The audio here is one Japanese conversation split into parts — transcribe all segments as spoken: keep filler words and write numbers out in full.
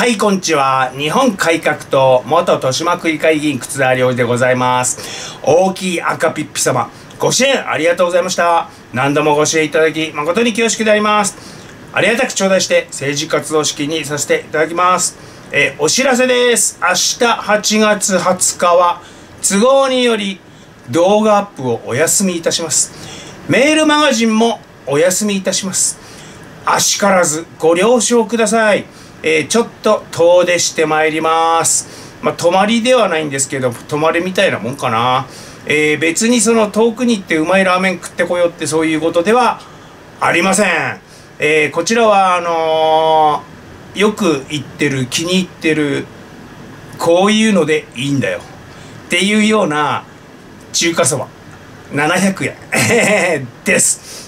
はい、こんにちは。日本改革党元豊島区議会議員忽那良二でございます。大きい赤ピッピ様、ご支援ありがとうございました。何度もご支援いただき誠に恐縮であります。ありがたく頂戴して政治活動資金にさせていただきます。えー、お知らせです。明日はちがつはつかは都合により動画アップをお休みいたします。メールマガジンもお休みいたします。あしからずご了承ください。えー、ちょっと遠出してまいります。まあ、泊まりではないんですけど、泊まりみたいなもんかな。えー、別にその遠くに行ってうまいラーメン食ってこようってそういうことではありません。えー、こちらはあのー、よく行ってる、気に入ってる、こういうのでいいんだよっていうような中華そばななひゃくえんです。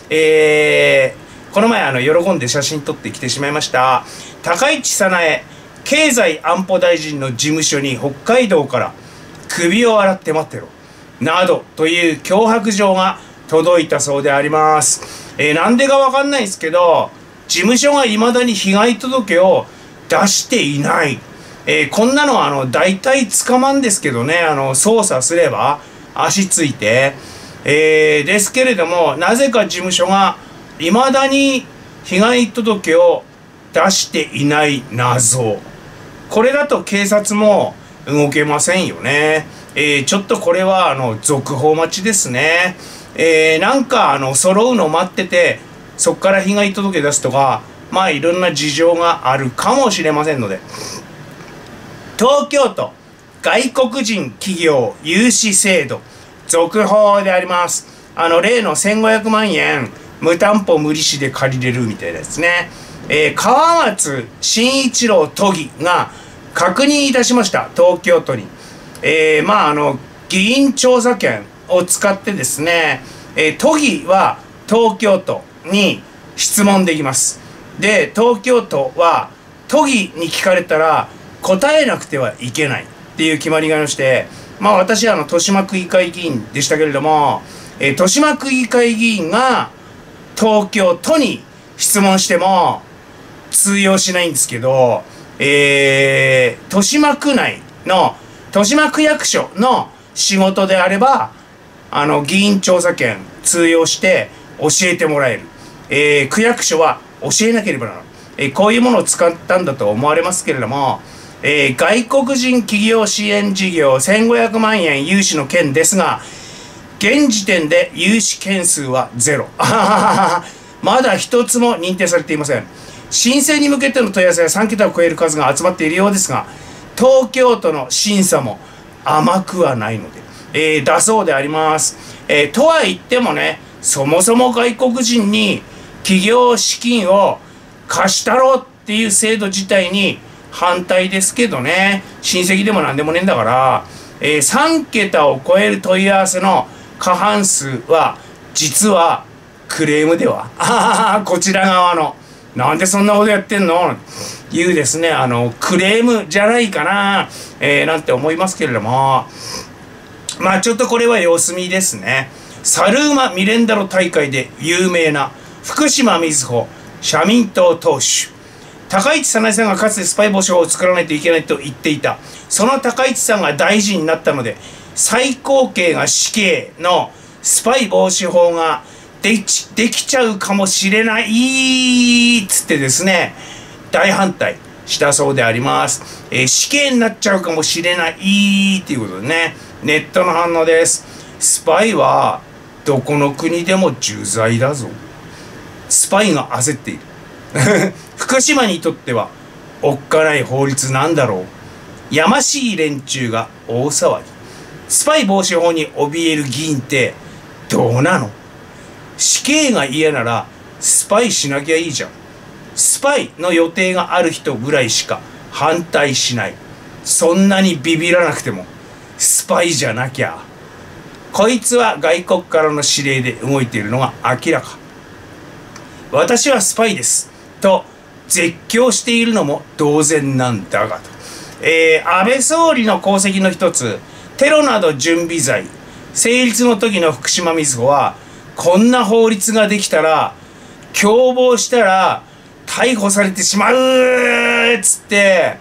えーこの前あの喜んで写真撮ってきてしまいました。高市早苗経済安保大臣の事務所に北海道から首を洗って待ってろなどという脅迫状が届いたそうであります。えー、なんでかわかんないですけど、事務所がいまだに被害届を出していない。えー、こんなのはあの大体捕まんですけどね、あの捜査すれば足ついて、えー、ですけれども、なぜか事務所がいまだに被害届を出していない謎。これだと警察も動けませんよね。えー、ちょっとこれはあの続報待ちですね。えー、なんかあの揃うの待っててそこから被害届出すとか、まあいろんな事情があるかもしれませんので。東京都外国人企業融資制度続報であります。あの例のせんごひゃくまんえん無担保無利子で借りれるみたいですね。えー、川松慎一郎都議が確認いたしました。東京都に。えー、まああの議員調査権を使ってですね、えー、都議は東京都に質問できます。で、東京都は都議に聞かれたら答えなくてはいけないっていう決まりがありまして、まあ私はあの豊島区議会議員でしたけれども、えー、豊島区議会議員が東京都に質問しても通用しないんですけど、えー、豊島区内の豊島区役所の仕事であればあの議員調査権通用して教えてもらえる。えー、区役所は教えなければならない。えー、こういうものを使ったんだと思われますけれども、えー、外国人企業支援事業せんごひゃくまんえん融資の件ですが、現時点で融資件数はゼロ。まだ一つも認定されていません。申請に向けての問い合わせはさんけたを超える数が集まっているようですが、東京都の審査も甘くはないので、えー、だそうであります。えー、とは言ってもね、そもそも外国人に企業資金を貸したろうっていう制度自体に反対ですけどね、親戚でも何でもねえんだから、えー、さんけたを超える問い合わせの過半数は実はクレームではこちら側のなんでそんなことやってんのいうですね、あのクレームじゃないかな、えー、なんて思いますけれども、まあちょっとこれは様子見ですね。サルーマ・ミレンダロ大会で有名な福島みずほ社民党党首高市早苗さんがかつてスパイ防止法を作らないといけないと言っていた。その高市さんが大臣になったので最高刑が死刑のスパイ防止法ができ、できちゃうかもしれないっつってですね、大反対したそうであります。えー、死刑になっちゃうかもしれないっていうことでね、ネットの反応です。スパイはどこの国でも重罪だぞ。スパイが焦っている。福島にとってはおっかない法律なんだろう。やましい連中が大騒ぎ。スパイ防止法に怯える議員ってどうなの？死刑が嫌ならスパイしなきゃいいじゃん。スパイの予定がある人ぐらいしか反対しない。そんなにビビらなくてもスパイじゃなきゃ。こいつは外国からの指令で動いているのが明らか。私はスパイですと絶叫しているのも同然なんだがと。えー、安倍総理の功績の一つ、テロなど準備罪成立の時の福島みずほは、こんな法律ができたら共謀したら逮捕されてしまうっつって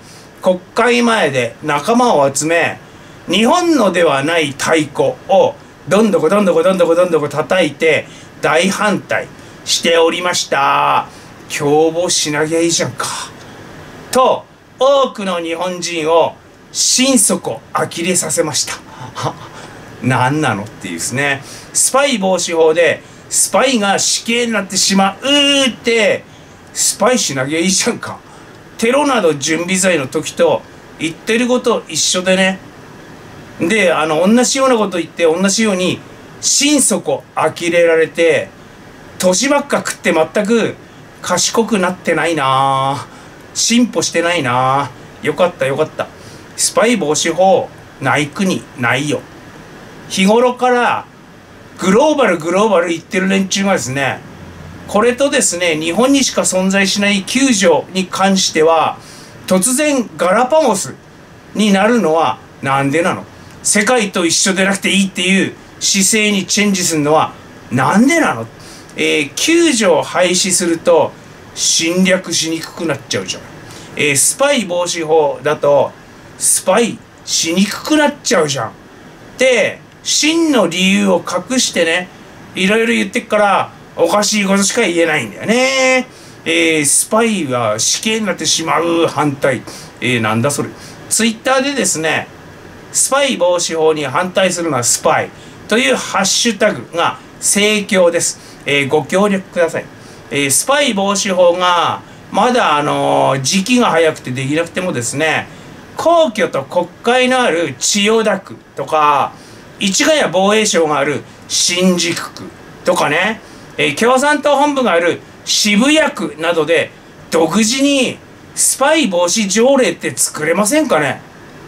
国会前で仲間を集め、日本のではない太鼓をどんどこどんどこどんどこどんどこ叩いて大反対しておりました。共謀しなきゃいいじゃんか。と、多くの日本人を心底呆れさせました。何なのっていうですね。スパイ防止法でスパイが死刑になってしまうって、スパイしなきゃいいじゃんか。テロなど準備罪の時と言ってること一緒でね。で、あの、同じようなこと言って同じように心底呆れられて、年ばっか食って全く賢くなってないなぁ。進歩してないなぁ。よかったよかった。スパイ防止法ない国ないよ。日頃からグローバルグローバル言ってる連中がですね、これとですね、日本にしか存在しないきゅう条に関しては突然ガラパゴスになるのはなんでなの？世界と一緒でなくていいっていう姿勢にチェンジするのはなんでなの？えー、きゅう条廃止すると侵略しにくくなっちゃうじゃん。えー、スパイ防止法だとスパイしにくくなっちゃうじゃん。で、真の理由を隠してね、いろいろ言ってっからおかしいことしか言えないんだよね。えー、スパイは死刑になってしまう反対。えー、なんだそれ。ツイッターでですね、スパイ防止法に反対するのはスパイというハッシュタグが盛況です。えー、ご協力ください。えー、スパイ防止法がまだあのー、時期が早くてできなくてもですね、皇居と国会のある千代田区とか、市ヶ谷防衛省がある新宿区とかね、えー、共産党本部がある渋谷区などで独自にスパイ防止条例って作れませんかね。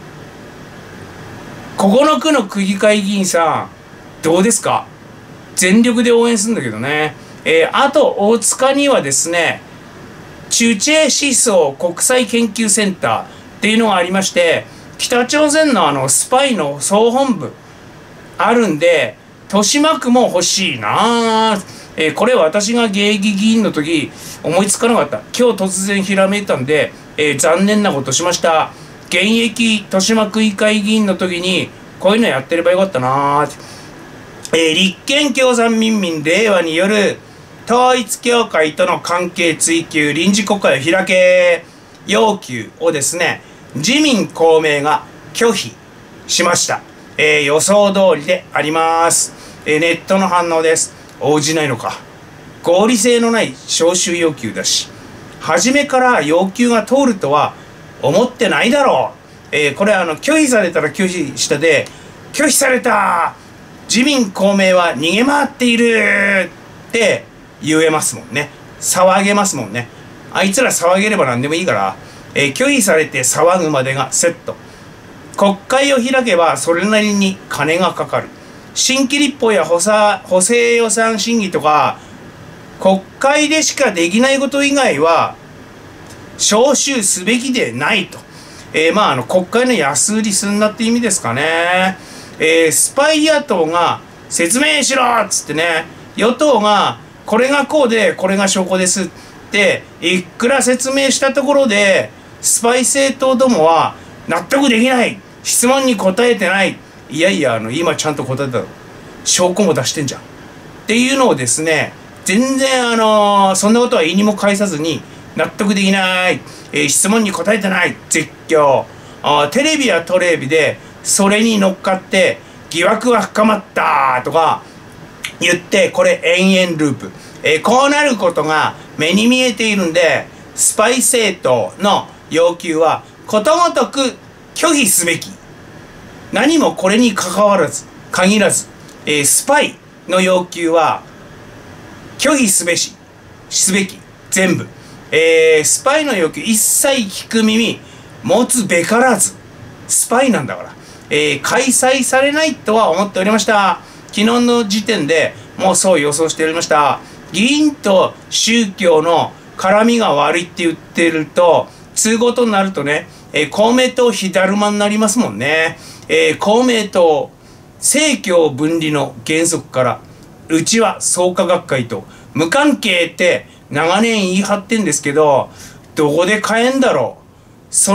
ここの区の区議会議員さんどうですか？全力で応援するんだけどね。えー、あと大塚にはですね、チュチェ思想国際研究センターっていうのがありまして、北朝鮮のあのスパイの総本部あるんで、豊島区も欲しいなぁ。えー、これ私が現役議員の時思いつかなかった。今日突然ひらめいたんで、えー、残念なことしました。現役豊島区議会議員の時にこういうのやってればよかったなぁ。えー、立憲共産民民令和による統一教会との関係追及臨時国会を開け要求をですね、自民公明が拒否しました。えー、予想通りであります。えー、ネットの反応です。応じないのか。合理性のない招集要求だし、初めから要求が通るとは思ってないだろう。えー、これあの拒否されたら拒否したで、拒否された、自民公明は逃げ回っているって言えますもんね。騒げますもんね。あいつら騒げれば何でもいいから、えー、拒否されて騒ぐまでがセット。国会を開けばそれなりに金がかかる。新規立法や補佐補正予算審議とか、国会でしかできないこと以外は招集すべきでないと。えー、まああの国会の安売りすんなって意味ですかね。えー、スパイ野党が説明しろっつってね、与党がこれがこうでこれが証拠ですっていくら説明したところで、スパイ政党どもは納得できない、質問に答えてない、いやいやあの今ちゃんと答えたろ、証拠も出してんじゃんっていうのをですね、全然あのー、そんなことは意にも介さずに納得できない、えー、質問に答えてない絶叫、あテレビやトレビでそれに乗っかって疑惑は深まったとか言って、これ延々ループ、えー、こうなることが目に見えているんで、スパイ政党の要求はことごとく拒否すべき。何もこれに関わらず限らず、えー、スパイの要求は拒否すべしすべき全部、えー、スパイの要求一切聞く耳持つべからず、スパイなんだから、えー、開催されないとは思っておりました。昨日の時点でもうそう予想しておりました。議員と宗教の絡みが悪いって言ってると、通ごとになるとね、えー、公明党火だるまになりますもんね。えー、公明党政教分離の原則から、うちは創価学会と無関係って長年言い張ってんですけど、どこで変えんだろう。その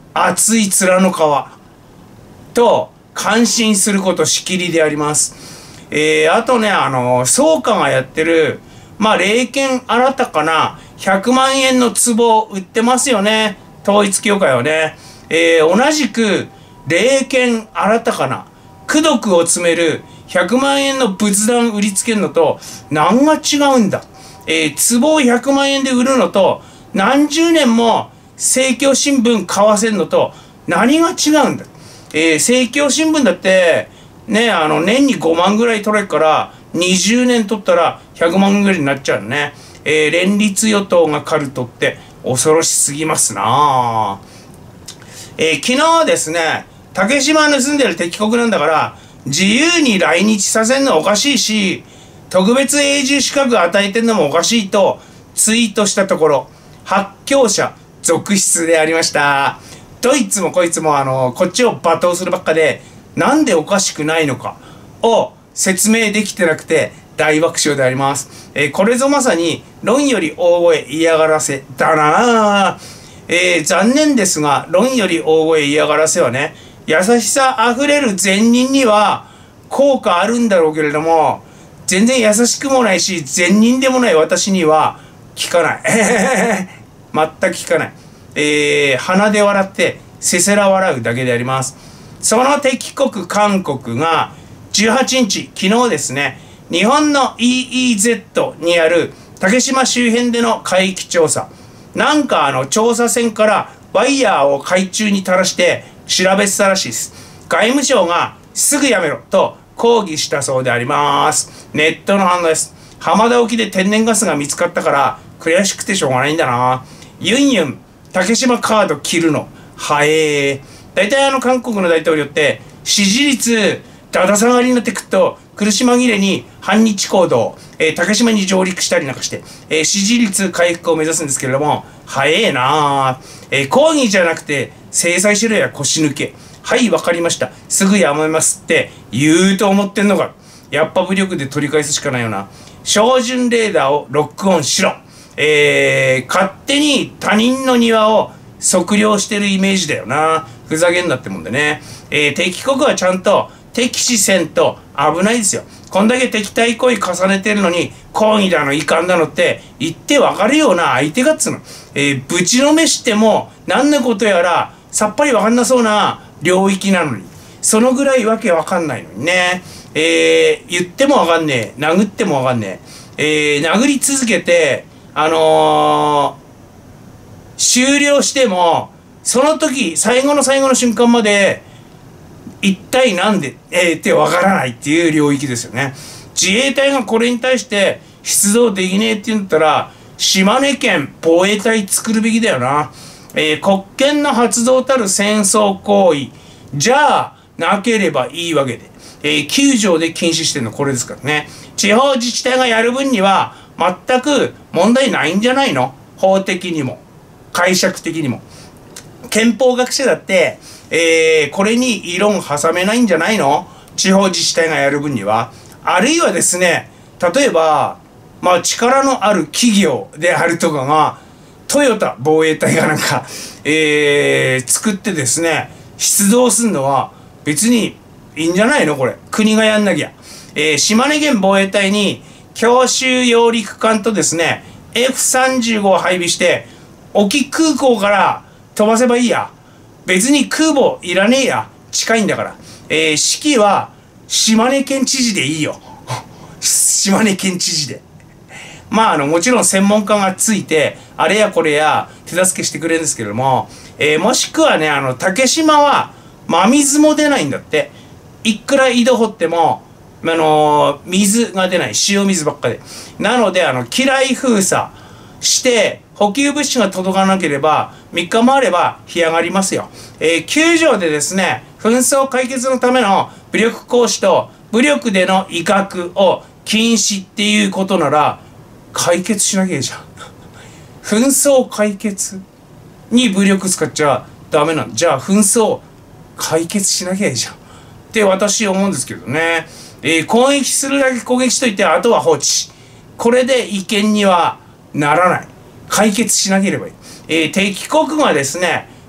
厚い面の皮と感心することしきりであります。えー、あとね、あの、創価がやってる、まあ、霊剣新たかなひゃくまんえんの壺を売ってますよね。統一教会はね。えー、同じく、霊剣新たかな功徳を詰めるひゃくまんえんの仏壇売りつけるのと何が違うんだ。えー、壺をひゃくまんえんで売るのと何十年も政教新聞買わせるのと何が違うんだ。えー、政教新聞だってね、あの年にごまんぐらい取れるからにじゅうねん取ったらひゃくまんぐらいになっちゃうのね。えー、連立与党がカルトって恐ろしすぎますなあ。えー、昨日はですね、竹島盗んでる敵国なんだから自由に来日させるのはおかしいし、特別永住資格与えてるのもおかしいとツイートしたところ、発狂者続出でありました。どいつもこいつもあのこっちを罵倒するばっかで、なんでおかしくないのかを説明できてなくて大爆笑であります。えー、これぞまさに論より大声嫌がらせだなあ。えー、残念ですが論より大声嫌がらせはね、優しさあふれる善人には効果あるんだろうけれども、全然優しくもないし善人でもない私には効かない全く効かない。えー、鼻で笑ってせせら笑うだけであります。その敵国韓国がじゅうはちにち、昨日ですね、日本の イーイーゼット にある竹島周辺での海域調査、なんかあの調査船からワイヤーを海中に垂らして調べてたらしいです。外務省がすぐやめろと抗議したそうであります。ネットの反応です。浜田沖で天然ガスが見つかったから悔しくてしょうがないんだな。ユンユン竹島カード切るのはえー。大体あの韓国の大統領って支持率だだ下がりになってくると苦し紛れに反日行動、えー、竹島に上陸したりなんかして、えー、支持率回復を目指すんですけれども、早えなー、えー、抗議じゃなくて制裁しろや腰抜け。はいわかりましたすぐやめますって言うと思ってんのか。やっぱ武力で取り返すしかないよな。標準レーダーをロックオンしろ。えー、勝手に他人の庭を測量してるイメージだよな。ふざけんなってもんでね。えー、敵国はちゃんと敵視せんと危ないですよ。こんだけ敵対行為重ねてるのに抗議だの遺憾だのって言ってわかるような相手がっつうの。えー、ぶちのめしても何のことやらさっぱりわかんなそうな領域なのに、そのぐらいわけわかんないのにね。えー、言ってもわかんねえ、殴ってもわかんねえ、えー、殴り続けてあのー、終了してもその時最後の最後の瞬間まで一体なんで、えー、ってわからないっていう領域ですよね。自衛隊がこれに対して出動できねえって言ったら島根県防衛隊作るべきだよな。えー、国権の発動たる戦争行為じゃあなければいいわけで、えー、きゅうじょうで禁止してるのこれですからね。地方自治体がやる分には全く問題ないんじゃないの。法的にも解釈的にも。憲法学者だって、えー、これに異論挟めないんじゃないの。地方自治体がやる分には。あるいはですね、例えばまあ力のある企業であるとかがトヨタ防衛隊がなんか、えー、作ってですね出動するのは別にいいんじゃないの。これ国がやんなきゃ。えー、島根県防衛隊に強襲揚陸艦とですね エフさんじゅうご を配備して沖空港から飛ばせばいいや。別に空母いらねえや。近いんだから。えー、指揮は島根県知事でいいよ島根県知事で。まああのもちろん専門家がついてあれやこれや手助けしてくれるんですけれども、えー、もしくはねあの竹島は真水も出ないんだって。いくら井戸掘ってもあのー、水が出ない。塩水ばっかで。なのであの機雷封鎖して補給物資が届かなければみっかもあれば干上がりますよ。えー、きゅうじょうでですね紛争解決のための武力行使と武力での威嚇を禁止っていうことなら解決しなきゃいいじゃん紛争解決に武力使っちゃダメなんじゃあ紛争解決しなきゃいいじゃんって私思うんですけどね。えー、攻撃するだけ攻撃しといてあとは放置。これで意見にはならない。解決しなければいい。えー、敵国がですね紛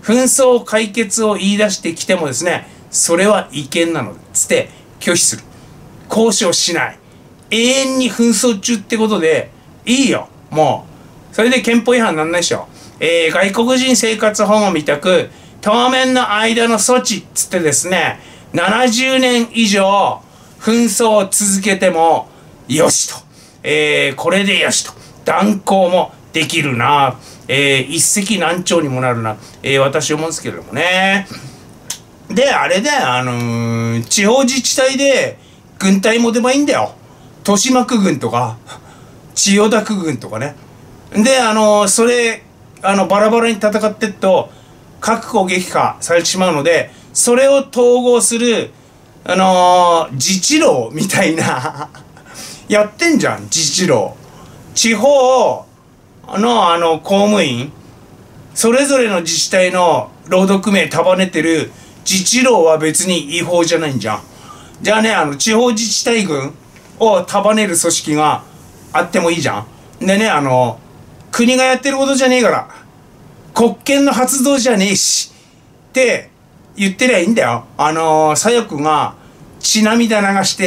紛争解決を言い出してきてもですね、それは違憲なので、つって拒否する。交渉しない。永遠に紛争中ってことで、いいよ、もう。それで憲法違反なんないでしょ。えー、外国人生活保護みたく、当面の間の措置っつってですね、ななじゅうねん以上、紛争を続けても、よしと。えー、これでよしと。断交もできるな。えー、一石何鳥にもなるな。えー、私思うんですけれどもね。で、あれで、あのー、地方自治体で軍隊も出ばいいんだよ。豊島区軍とか、千代田区軍とかね。で、あのー、それ、あの、バラバラに戦ってっと、各個撃破されてしまうので、それを統合する、あのー、自治労みたいな、やってんじゃん、自治労。地方の、あの、公務員、それぞれの自治体の労働組合束ねてる自治労は別に違法じゃないんじゃん。じゃあね、あの、地方自治体軍を束ねる組織があってもいいじゃん。でね、あの、国がやってることじゃねえから、国権の発動じゃねえし、って言ってりゃいいんだよ。あの、左翼が血涙流して、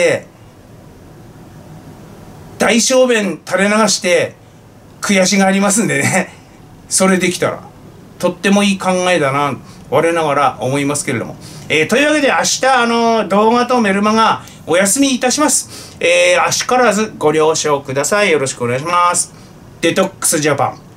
大小便垂れ流して、悔しがりますんでね。それできたら、とってもいい考えだな、我ながら思いますけれども。えー、というわけで明日、あの、動画とメルマガお休みいたします。えー、あしからずご了承ください。よろしくお願いします。デトックスジャパン。